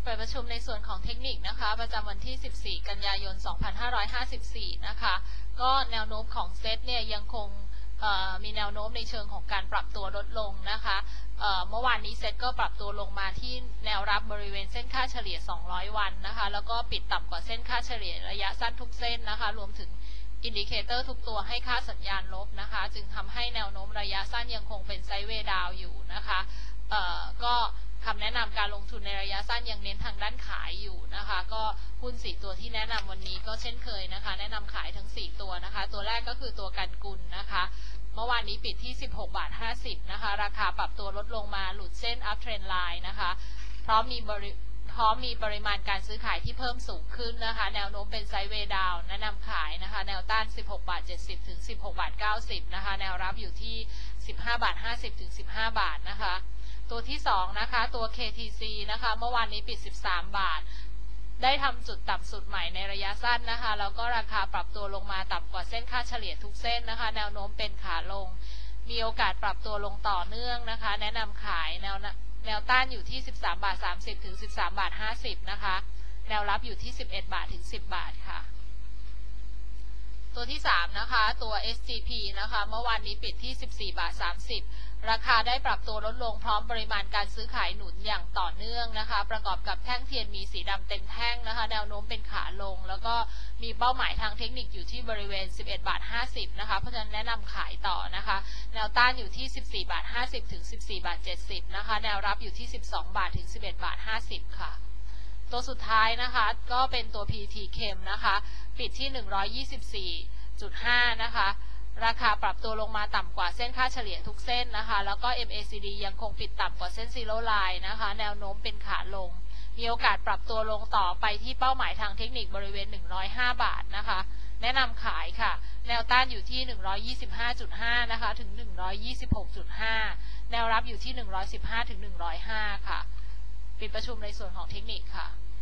เปิดประชุมในส่วนของเทคนิคนะคะประจำวันที่ 14 กันยายน 2554 นะคะก็แนวโน้มของเซตเนี่ยยังคงมีแนวโน้มในเชิงของการปรับตัวลดลงนะคะเมื่อวานนี้เซตก็ปรับตัวลงมาที่แนวรับบริเวณเส้นค่าเฉลี่ย 200 วันนะคะแล้วก็ปิดต่ำกว่าเส้นค่าเฉลี่ยระยะสั้นทุกเส้นนะคะรวมถึงอินดิเคเตอร์ทุกตัวให้ค่าสัญญาณลบนะคะจึงทำให้แนวโน้มระยะสั้นยังคงเป็นไซด์เวย์ดาวอยู่นะคะก็คำแนะนำการลงทุนในระยะสั้นยังเน้นทางด้านขายอยู่นะคะก็หุ้น4ตัวที่แนะนำวันนี้ก็เช่นเคยนะคะแนะนำขายทั้ง4ตัวนะคะตัวแรกก็คือตัวกันกุลนะคะเมื่อวานนี้ปิดที่ 16.50 นะคะราคาปรับตัวลดลงมาหลุดเส้น up trend line นะคะพร้อมมีปริมาณการซื้อขายที่เพิ่มสูงขึ้นนะคะแนวโน้มเป็นไซด์เวย์ดาวน์แนะนำขายนะคะแนวต้าน 16.70 ถึง 16.90 นะคะแนวรับอยู่ที่ 15.50 ถึง 15 บาทนะคะตัวที่2นะคะตัว KTC นะคะเมื่อวานนี้ปิด 13 บาทได้ทำจุดต่ำสุดใหม่ในระยะสั้นนะคะแล้วก็ราคาปรับตัวลงมาต่ำกว่าเส้นค่าเฉลี่ยทุกเส้นนะคะแนวโน้มเป็นขาลงมีโอกาสปรับตัวลงต่อเนื่องนะคะแนะนำขายแนวต้านอยู่ที่ 13.30 ถึง 13.50 นะคะแนวรับอยู่ที่ 11 บาทถึง 10 บาทค่ะตัวที่3นะคะตัว SGP นะคะเมื่อวานนี้ปิดที่ 14.30 ราคาได้ปรับตัวลดลงพร้อมปริมาณการซื้อขายหนุนอย่างต่อเนื่องนะคะประกอบกับแท่งเทียนมีสีดำเต็มแท่งนะคะแนวโน้มเป็นขาลงแล้วก็มีเป้าหมายทางเทคนิคอยู่ที่บริเวณ 11.50 นะคะเพราะฉะนั้นแนะนำขายต่อนะคะแนวต้านอยู่ที่ 14.50 ถึง 14.70 นะคะแนวรับอยู่ที่ 12 บาทถึง 11.50 ค่ะตัวสุดท้ายนะคะก็เป็นตัว PT Chem นะคะปิดที่ 124.5 นะคะราคาปรับตัวลงมาต่ำกว่าเส้นค่าเฉลี่ยทุกเส้นนะคะแล้วก็ MACD ยังคงปิดต่ำกว่าเส้น Zero Line นะคะแนวโน้มเป็นขาลงมีโอกาสปรับตัวลงต่อไปที่เป้าหมายทางเทคนิคบริเวณ105 บาทนะคะแนะนำขายค่ะแนวต้านอยู่ที่ 125.5 นะคะถึง 126.5 แนวรับอยู่ที่ 115 ถึง 105 ค่ะปิดประชุมในส่วนของเทคนิคค่ะ